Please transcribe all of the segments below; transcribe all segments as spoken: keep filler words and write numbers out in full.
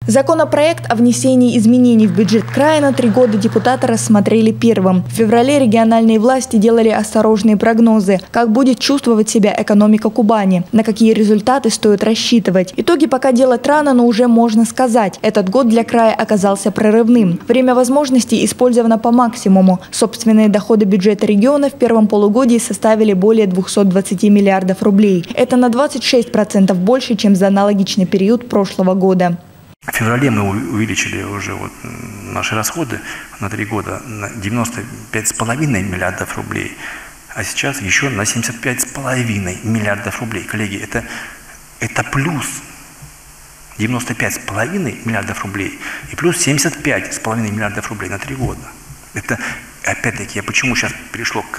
Законопроект о внесении изменений в бюджет края на три года депутаты рассмотрели первым. В феврале региональные власти делали осторожные прогнозы, как будет чувствовать себя экономика Кубани, на какие результаты стоит рассчитывать. Итоги пока делать рано, но уже можно сказать, этот год для края оказался прорывным. Время возможностей использовано по максимуму. Собственные доходы бюджета региона в первом полугодии составили более двухсот двадцати миллиардов рублей. Это на двадцать шесть процентов больше, чем за аналогичный период прошлого года. В феврале мы увеличили уже вот наши расходы на три года на девяносто пять с половиной миллиардов рублей, а сейчас еще на семьдесят пять с половиной миллиардов рублей. Коллеги, это, это плюс девяносто пять с половиной миллиардов рублей и плюс семьдесят пять с половиной миллиардов рублей на три года. Это, опять-таки, я почему сейчас перешло к,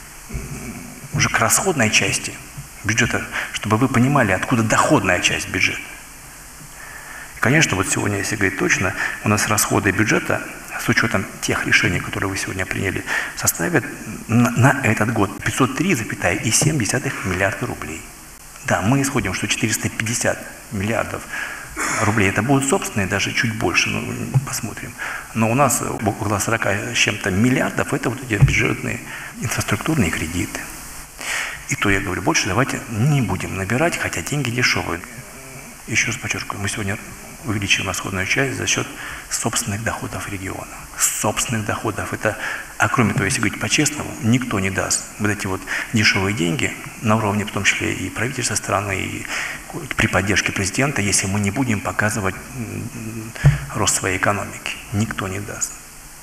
уже к расходной части бюджета, чтобы вы понимали, откуда доходная часть бюджета. Конечно, вот сегодня, если говорить точно, у нас расходы бюджета, с учетом тех решений, которые вы сегодня приняли, составят на, на этот год пятьсот три целых семь десятых миллиарда рублей. Да, мы исходим, что четыреста пятьдесят миллиардов рублей, это будут собственные, даже чуть больше, ну, посмотрим. Но у нас около сорока с чем-то миллиардов, это вот эти бюджетные инфраструктурные кредиты. И то я говорю, больше давайте не будем набирать, хотя деньги дешевые. Еще раз подчеркиваю, мы сегодня увеличим расходную часть за счет собственных доходов региона. Собственных доходов. Это, а кроме того, если говорить по-честному, никто не даст вот эти вот дешевые деньги на уровне, в том числе и правительства страны, и при поддержке президента, если мы не будем показывать рост своей экономики. Никто не даст.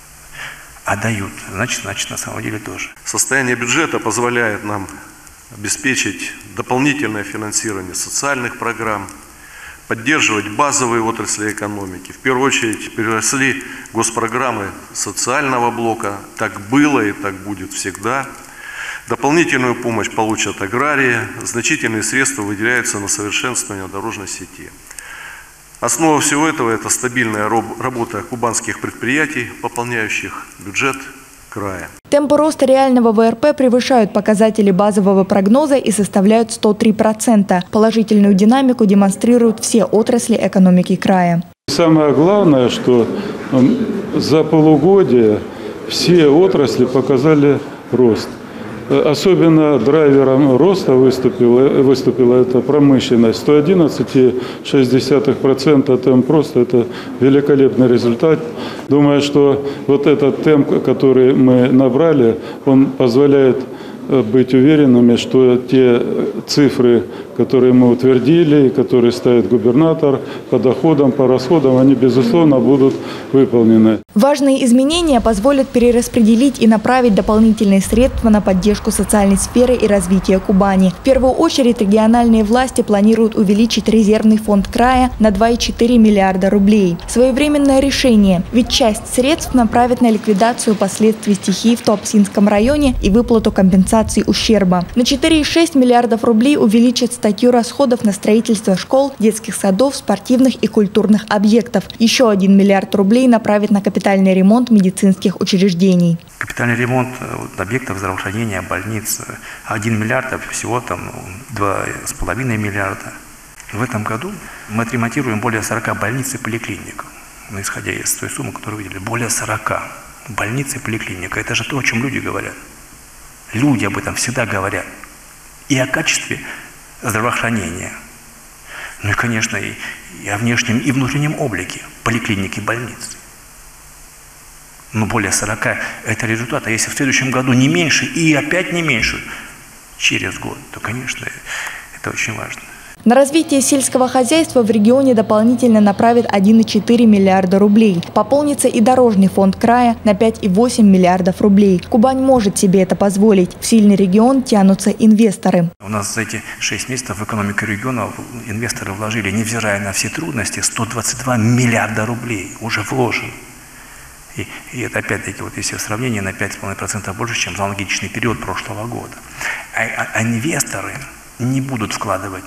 А дают, значит, значит, на самом деле тоже. Состояние бюджета позволяет нам обеспечить дополнительное финансирование социальных программ, поддерживать базовые отрасли экономики. В первую очередь переросли госпрограммы социального блока. Так было и так будет всегда. Дополнительную помощь получат аграрии. Значительные средства выделяются на совершенствование дорожной сети. Основа всего этого – это стабильная работа кубанских предприятий, пополняющих бюджет края. Темпы роста реального вэ эр пэ превышают показатели базового прогноза и составляют сто три процента. Положительную динамику демонстрируют все отрасли экономики края. Самое главное, что за полугодие все отрасли показали рост. Особенно драйвером роста выступила, выступила эта промышленность. сто одиннадцать целых шесть десятых процента темп роста – это великолепный результат. Думаю, что вот этот темп, который мы набрали, он позволяет быть уверенными, что те цифры, которые мы утвердили, которые ставит губернатор по доходам, по расходам, они, безусловно, будут выполнены. Важные изменения позволят перераспределить и направить дополнительные средства на поддержку социальной сферы и развития Кубани. В первую очередь региональные власти планируют увеличить резервный фонд края на два целых четыре десятых миллиарда рублей. Своевременное решение, ведь часть средств направят на ликвидацию последствий стихии в Туапсинском районе и выплату компенсации ущерба. На четыре целых шесть десятых миллиардов рублей увеличат статью расходов на строительство школ, детских садов, спортивных и культурных объектов. Еще один миллиард рублей направят на капитальный ремонт медицинских учреждений. Капитальный ремонт объектов здравоохранения, больниц, один миллиард, а всего там два с половиной миллиарда. В этом году мы отремонтируем более сорока больниц и поликлиник, ну, исходя из той суммы, которую выделили. Более сорока больниц и поликлиник. Это же то, о чем люди говорят. Люди об этом всегда говорят. И о качестве здравоохранения. Ну и, конечно, и, и о внешнем и внутреннем облике поликлиники и больниц. Но более сорока – это результат. А если в следующем году не меньше и опять не меньше через год, то, конечно, это очень важно. На развитие сельского хозяйства в регионе дополнительно направят один целых четыре десятых миллиарда рублей. Пополнится и дорожный фонд края на пять целых восемь десятых миллиардов рублей. Кубань может себе это позволить. В сильный регион тянутся инвесторы. У нас за эти шесть месяцев в экономику региона инвесторы вложили, невзирая на все трудности, сто двадцать два миллиарда рублей уже вложено. И, и это опять-таки, вот если в сравнении, на пять целых пять десятых процента больше, чем за аналогичный период прошлого года. А, а, а инвесторы не будут вкладывать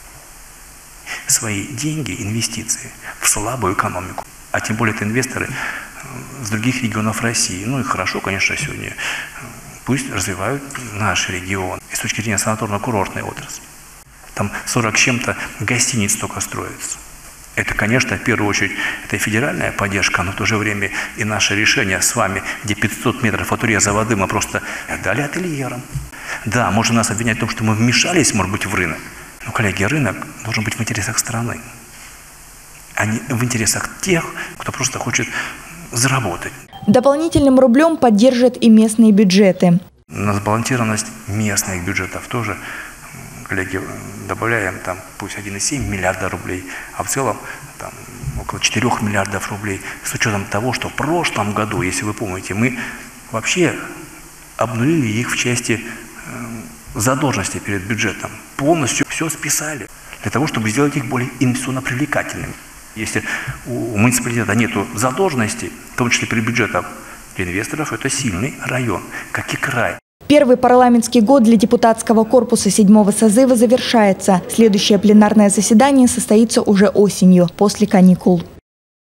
свои деньги, инвестиции в слабую экономику. А тем более это инвесторы с других регионов России. Ну и хорошо, конечно, сегодня пусть развивают наш регион. И с точки зрения санаторно-курортной отрасли. Там сорок с чем-то гостиниц только строится. Это, конечно, в первую очередь, это и федеральная поддержка, но в то же время и наше решение с вами, где пятьсот метров от уреза воды мы просто дали ательерам. Да, можно нас обвинять в том, что мы вмешались, может быть, в рынок. Но, коллеги, рынок должен быть в интересах страны, а не в интересах тех, кто просто хочет заработать. Дополнительным рублем поддержат и местные бюджеты. На сбалансированность местных бюджетов тоже, коллеги, добавляем там пусть один и семь миллиарда рублей, а в целом там, около четырёх миллиардов рублей, с учетом того, что в прошлом году, если вы помните, мы вообще обнулили их в части э, задолженности перед бюджетом. Полностью все списали для того, чтобы сделать их более инвестиционно привлекательными. Если у муниципалитета нет задолженности, в том числе перед бюджетом, для инвесторов это сильный район, как и край. Первый парламентский год для депутатского корпуса седьмого созыва завершается. Следующее пленарное заседание состоится уже осенью, после каникул.